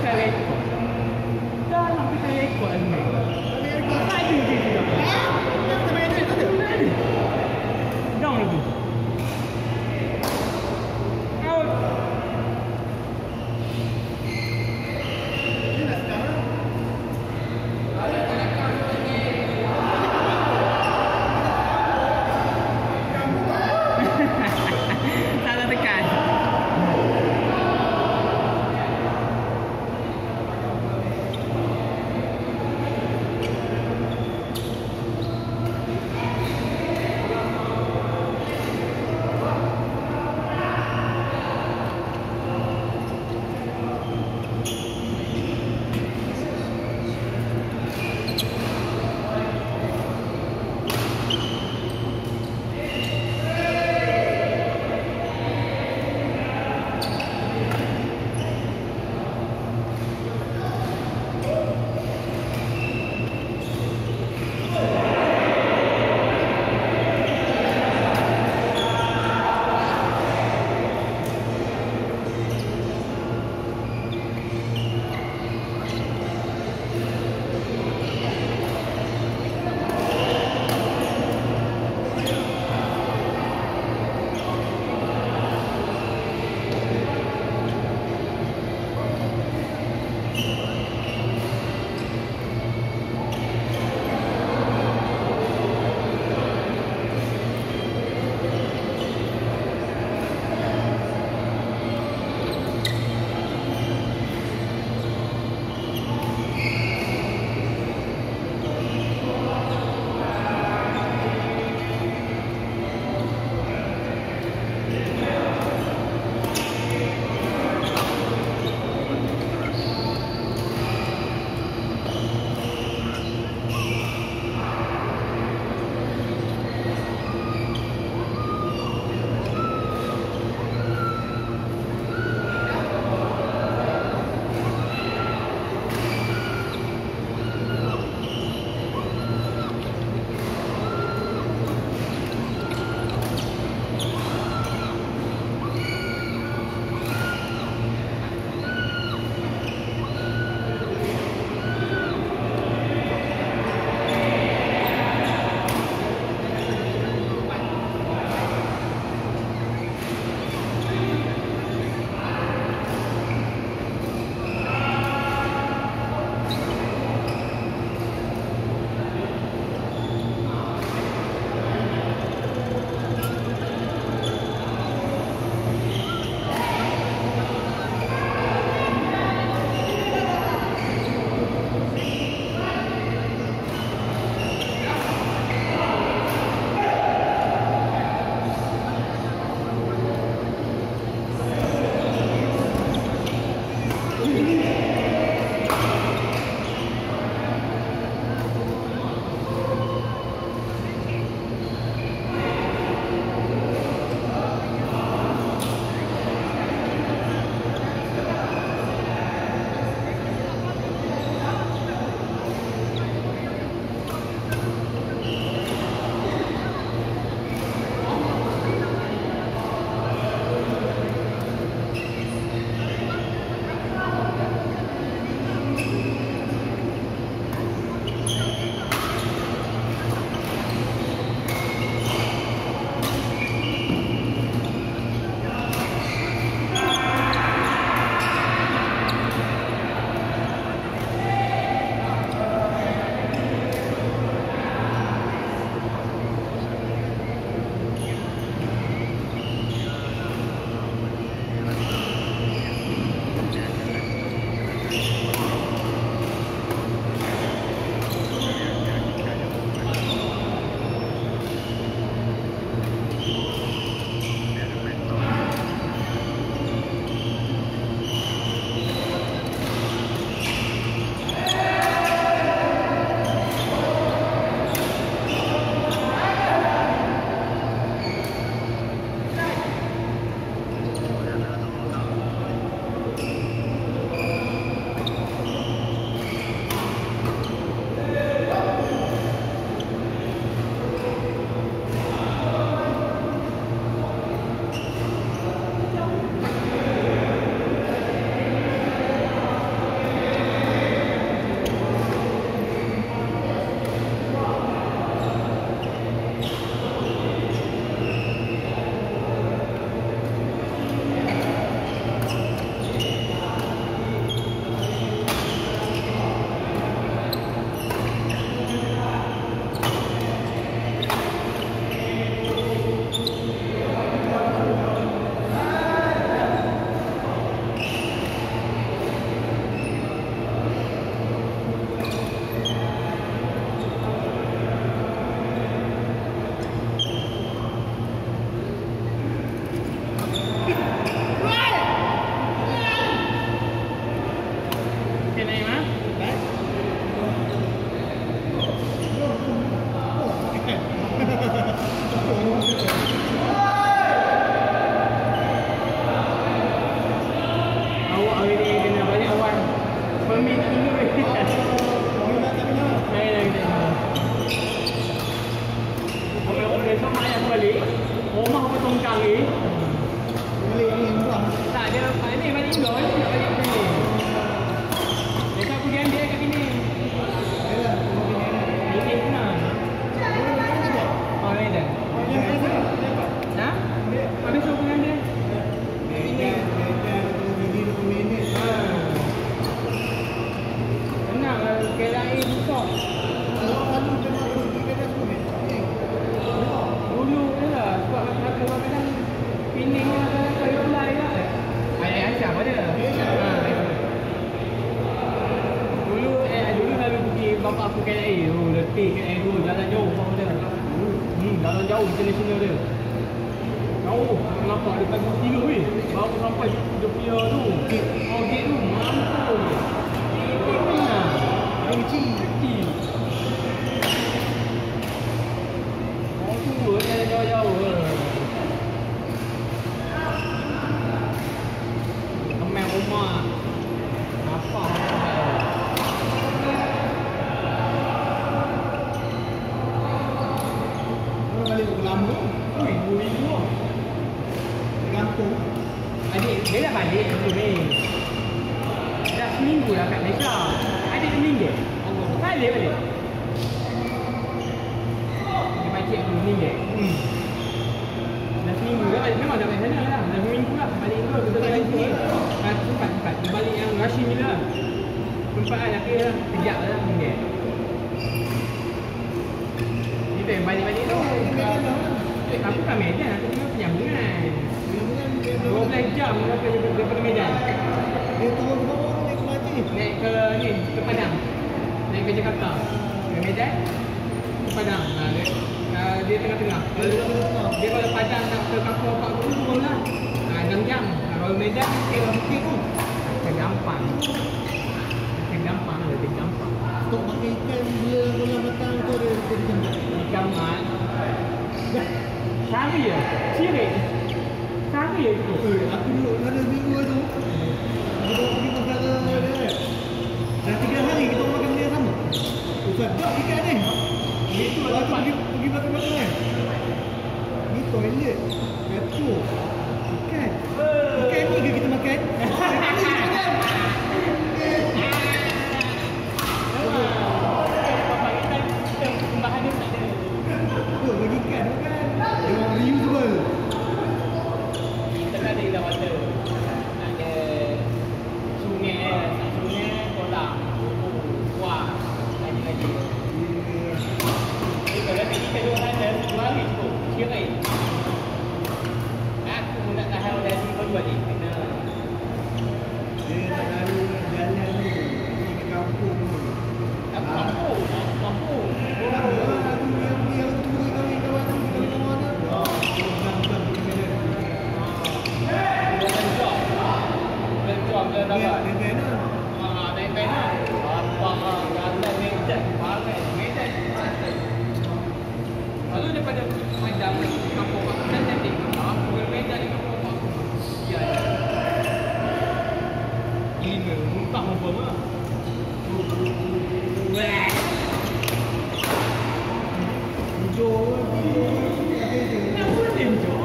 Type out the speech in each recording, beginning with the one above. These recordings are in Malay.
tekan rekod. Dah nak tekan rekod ni. Tadi dia juga. Down lagi. Out. Salah tekan. permit dulu. Kalau besok mak ayah balik, rumah potong kali. Balik ni murah. Tak ada, Pak ni balik Indo nak balik sini. Besok aku gandek kat sini. Yalah, Ini pun. Oh, ni dah. Ha? Besok aku gandek. Tenang lah, KLIA besok. Dulu je lah, sebab kadang-kadang Pening lah, kalau fly lah. Ayah Aisyah pun ada. Dulu lalu pergi bapak aku KLIA. Oh, letih KLIA tu, jalan jauh pun ada. Jalan jauh international dia. Jauh, nampak dekat tiga weh. Baru sampai dia punya tu. Oh, gate tu, mampus. Ini mana? Kecil. Orang tua jalan jauh-jauh lah. Kemen rumah. Apa? Orang balik ke Lampung. Ui, 2,000 lah. Lampung. Adik, dia dah balik tu ni. Dah seminggu dah kat Malaysia. Adik RM2. Balik. Dia pakcik aku RM2. Dah seminggu dah balik. Memang dah balik sana lah. Dah seminggu lah. Balik tu. Kita balik sini. Tempat. Dia balik yang Rashid ni lah. Tempat lah. Laki lah. Kejap lah RM2. Kita yang balik-balik tu. Aku kat Medan. Aku tengok penyambungan. 12 jam daripada Medan. Dia turun ke bawah naik ke Melati. Naik ke ni, ke Padang. Naik ke Jakarta. Ke Medan, ke Padang. Dia tengah-tengah. Dia kalau Padang nak ke Kampung Pak Guru turun lah. 6 jam. Kalau Medan, Bukit tu. gampang. Lebih gampang. Untuk makan ikan bulan batang tu dia jemput. Ikan mat. Sehari je? Sirik? Sehari je tu? Aku duduk ada minggu tu. Kita pergi perkara dia kan. Dah 3 hari kita makan benda yang sama. Sedap ikan ni. Itu Lepas tu pergi makan-makan kan. Ni toilet. Metro. Ikan. Ikan ni ke kita makan? Bagi ikan makan. Dia orang reusable. Kita ada dalam water. Ada sungai, kolam. Wah, lagi. Kalau kita dua ada 2 hari cukup. Siap air. Aku nak tahan dari baru balik. Kena. Dia tak lalu jalan ni. Pergi ke kampung tu. Kampung. Yang tu kami kawan tu kita minum mana? Jam-jam pergi Medan. Berjuang ke dapat. Medan lah. Naik Medan. Apa jalan Medan. Medan. Lalu daripada Padang kampung Pak Kedah cantik. Aku ke Medan di kampung Pak. Ya. Gila, muntah apa mah. Wah. Hijau, Kenapa dia hijau?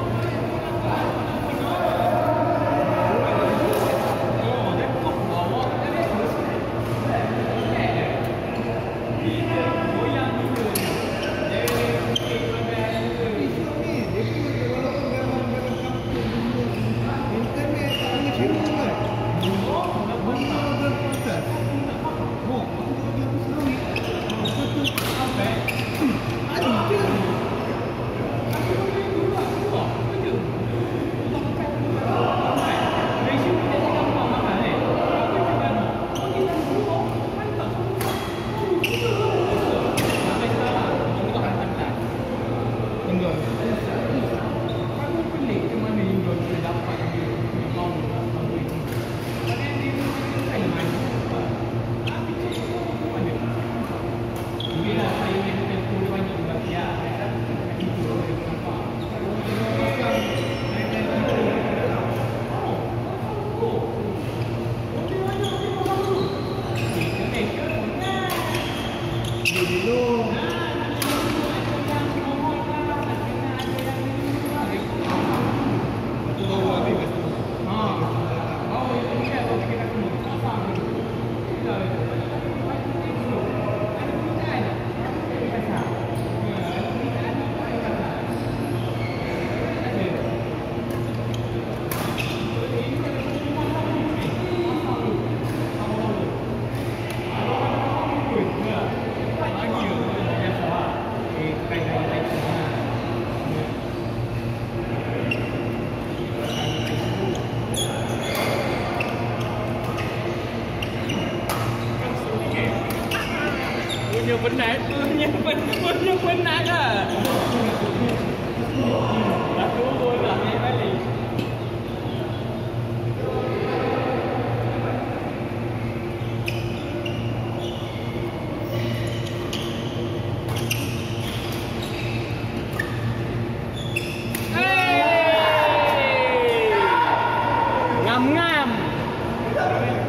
Oh, dia kok bawa dia terus. Dia goyang dulu. Dia punya penat. Punya penat lah. Dah turun dah naik balik. Ngam-ngam.